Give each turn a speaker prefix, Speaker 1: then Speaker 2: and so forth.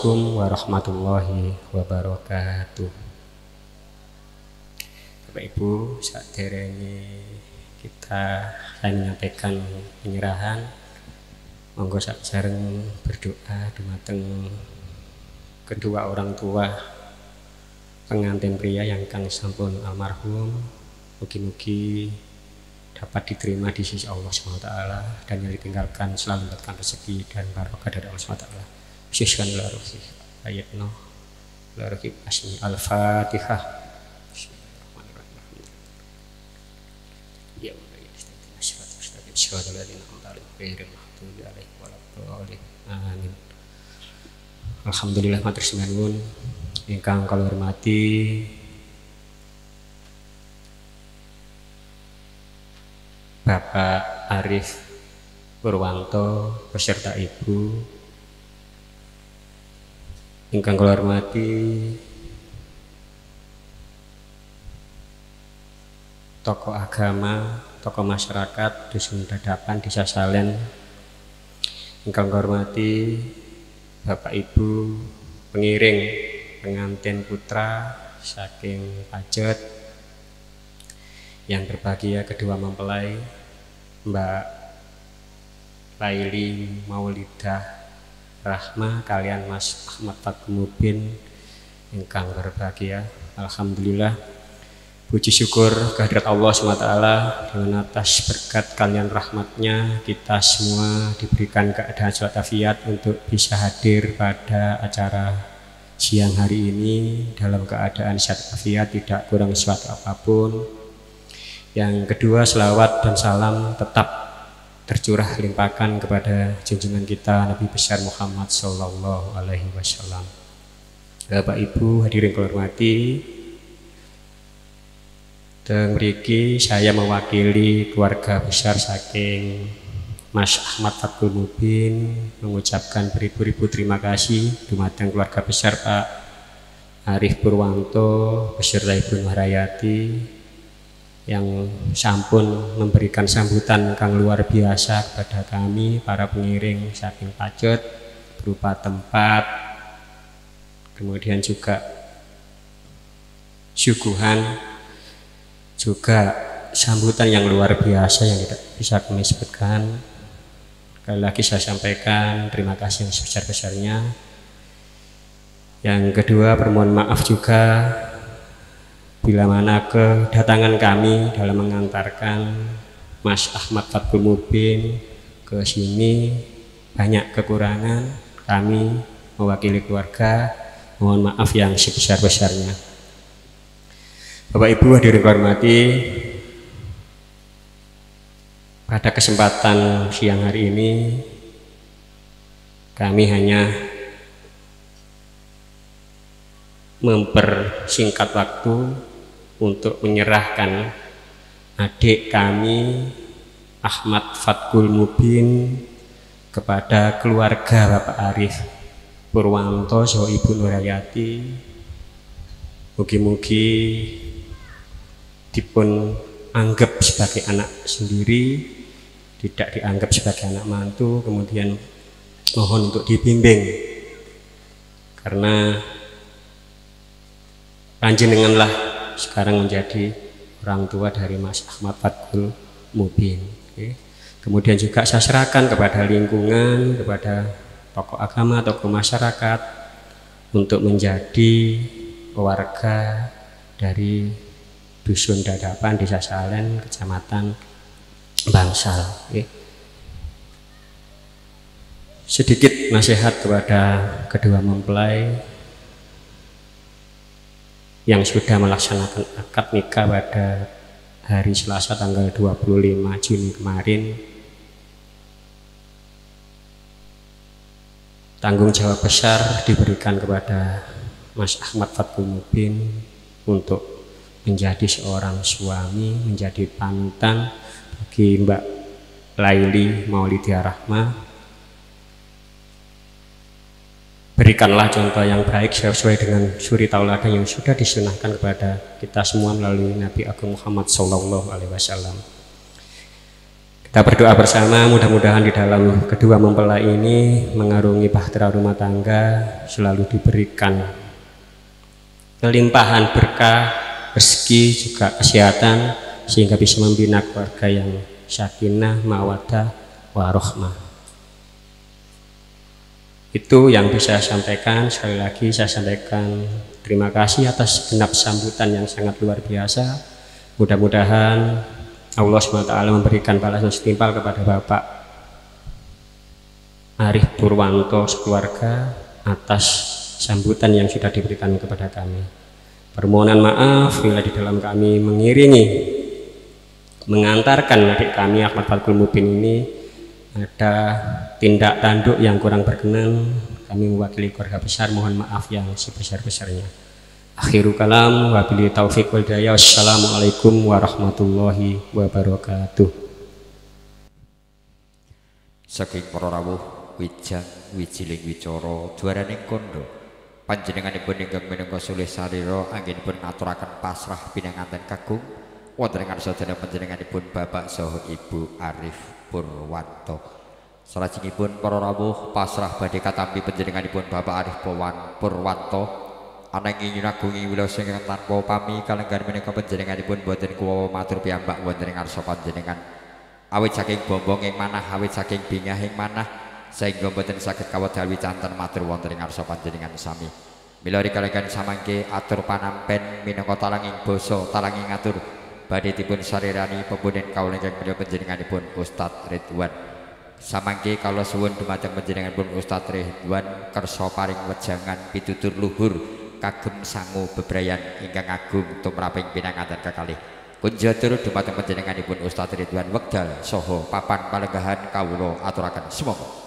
Speaker 1: Assalamualaikum warahmatullahi wabarakatuh. Bapak Ibu, saderenge saya menyampaikan penyerahan, monggo sareng berdoa dumateng kedua orang tua pengantin pria yang kang sampun almarhum, mugi-mugi dapat diterima di sisi Allah SWT, dan yang ditinggalkan selalu mendapatkan rezeki dan barokah dari Allah SWT. Bismillah ila ruhi ayatno ila ruhi asmi al-fatihah. Ya amin. Alhamdulillah matur nuwun ingkang kula hormati Bapak Arif Purwanto beserta Ibu, ingkang kula hormati tokoh agama, tokoh masyarakat Dusun Dadapan, Desa Salen, ingkang kula hormati Bapak Ibu pengiring pengantin putra saking Pajet, yang berbahagia kedua mempelai Mbak Laili Maulidah Rahma kalian Mas Ahmad Fatkul Mubin ingkang berbahagia. Alhamdulillah, puji syukur kehadirat Allah SWT dengan atas berkat kalian rahmatnya kita semua diberikan keadaan sehat afiat untuk bisa hadir pada acara siang hari ini dalam keadaan sehat afiat, tidak kurang sesuatu apapun. Yang kedua, selawat dan salam tetap tercurah limpahkan kepada junjungan kita Nabi besar Muhammad Sallallahu Alaihi Wasallam. Bapak Ibu hadirin kula hormati, teng mriki saya mewakili keluarga besar saking Mas Ahmad Fatkul Mubin mengucapkan beribu-ribu terima kasih dumateng keluarga besar Pak Arif Purwanto beserta Ibu Nuhrayati yang sampun memberikan sambutan kang luar biasa kepada kami para pengiring saking Pajet berupa tempat, kemudian juga suguhan, juga sambutan yang luar biasa yang tidak bisa kami sebutkan. Sekali lagi saya sampaikan terima kasih yang sebesar-besarnya. Yang kedua, permohon maaf juga bila mana kedatangan kami dalam mengantarkan Mas Ahmad Fatkul Mubin ke sini banyak kekurangan. Kami mewakili keluarga mohon maaf yang sebesar-besarnya. Bapak Ibu hadirin hormati, pada kesempatan siang hari ini kami hanya mempersingkat waktu untuk menyerahkan adik kami Ahmad Fatkul Mubin kepada keluarga Bapak Arif Purwanto saha Ibu Nuhrayati. Mugi-mugi dipun anggap sebagai anak sendiri, tidak dianggap sebagai anak mantu, kemudian mohon untuk dibimbing karena panjenenganlah sekarang menjadi orang tua dari Mas Ahmad Fatkul Mubin. Kemudian juga saya serahkan kepada lingkungan, kepada tokoh agama, tokoh masyarakat untuk menjadi warga dari Dusun Dadapan, Desa Salen, Kecamatan Bangsal. Sedikit nasihat kepada kedua mempelai yang sudah melaksanakan akad nikah pada hari Selasa tanggal 25 Juni kemarin. Tanggung jawab besar diberikan kepada Mas Ahmad Fatkul Mubin untuk menjadi seorang suami, menjadi panutan bagi Mbak Laili Maulidah Rahma. Berikanlah contoh yang baik sesuai dengan suri tauladan yang sudah disunahkan kepada kita semua melalui Nabi Agung Muhammad Sallallahu Alaihi Wasallam. Kita berdoa bersama, mudah-mudahan di dalam kedua mempelai ini mengarungi bahtera rumah tangga selalu diberikan kelimpahan berkah, rezeki, juga kesehatan, sehingga bisa membina keluarga yang sakinah, mawaddah, warahmah. Itu yang bisa saya sampaikan. Sekali lagi saya sampaikan terima kasih atas genap sambutan yang sangat luar biasa. Mudah-mudahan Allah SWT memberikan balasan setimpal kepada Bapak Arif Purwanto sekeluarga atas sambutan yang sudah diberikan kepada kami. Permohonan maaf bila di dalam kami mengantarkan adik kami Ahmad Fatkul Mubin ini ada tindak tanduk yang kurang berkenan. Kami mewakili keluarga besar mohon maaf yang sebesar-besarnya. Akhiru kalam wabillahi taufiq wal hidayah. Wassalamualaikum warahmatullahi wabarakatuh.
Speaker 2: Saking para rawuh wijang wijiling wicara dwaraning kondo panjenenganipun ingkang minangka sulih sarira anggenipun ngaturaken pasrah pinanganten kakung wonten ing sadaya panjenenganipun Bapak saha Ibu Arif Purwanto. Salajengipun para rawuh pasrah badhe katampi panjenenganipun Bapak Arif Purwanto ananging nyunagungi wilasa ingkang tanpa pami kalenggan menika panjenenganipun boten kuwawa matur piyambak wonten ing ngarsa panjenengan awit saking bombong ing manah awit saking bingah ing manah sehingga boten saged kawedal wicanten matur wonten ing ngarsa panjenengan sami. Mila kalenggan samangke atur panampen minangka talanging basa talanging atur badhe dipun sarirani pembunden kawula ingkang menika panjenenganipun Ustadz Ridwan. Samangke kala suwun dumateng panjenenganipun Ustadz Ridwan kersa paring wejangan pitutur luhur kagem sangu bebrayan ingkang agung tumraping pinanganten kekalih. Kunjatur dumateng panjenenganipun Ustadz Ridwan wekdal saha papan palenggahan kawula aturaken semoga